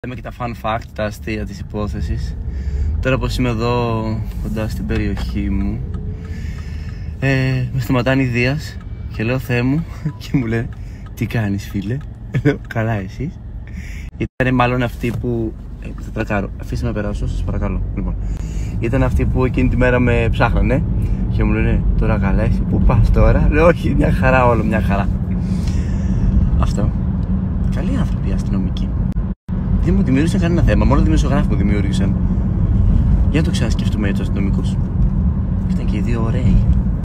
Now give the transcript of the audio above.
Λέμε και τα fun fact, τα αστεία της υπόθεσης. Τώρα πως είμαι εδώ κοντά στην περιοχή μου, με σταματάνε η Δίας και λέω Θεέ μου και μου λένε τι κάνεις φίλε? Λέω καλά εσείς? Ήταν μάλλον αυτοί που... θα τρακάρω, αφήστε με περάσω σας παρακαλώ. Λοιπόν, ήταν αυτοί που εκείνη τη μέρα με ψάχνανε και μου λένε τώρα καλά εσύ που πας τώρα? Λέω όχι, μια χαρά όλο, μια χαρά. Αυτό. Καλοί άνθρωποι οι αστυνομικοί. Δεν μου δημιούργησαν κανένα θέμα, μόνο δημοσιογράφοι μου δημιούργησαν. Για να το ξανασκεφτούμε για τους αστυνομικούς. Ήταν και οι δύο ωραίοι.